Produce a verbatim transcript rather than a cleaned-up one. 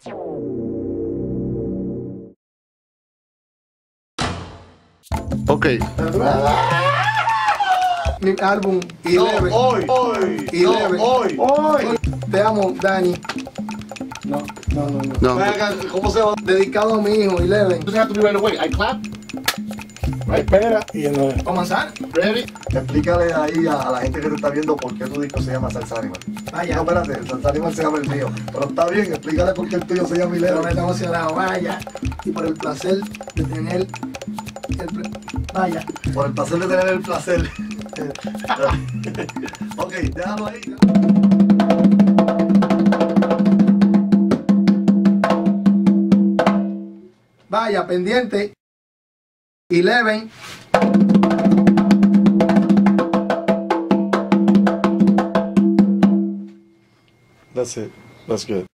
Ok. Mi álbum Eleven. No, hoy, hoy, Eleven. no, hoy, hoy. Te amo, Dani. No, no, no, no. No. Venga, ¿cómo se va? Dedicado a mi hijo, Eleven. Doesn't have to be right away. I clap. Right. Espera y no. ¿Comenzar? Ready? Explícale ahí a, a la gente que te está viendo por qué tu disco se llama Salsa Animal. Vaya. No, espérate, el Salsa Animal se llama el mío. Pero está bien, explícale por qué el tuyo se llama Pero Eleven. me está emocionado, vaya. Y por el placer de tener el pre- vaya. Por el placer de tener el placer. Ok, déjalo ahí. Vaya, pendiente. Eleven. That's it. That's good.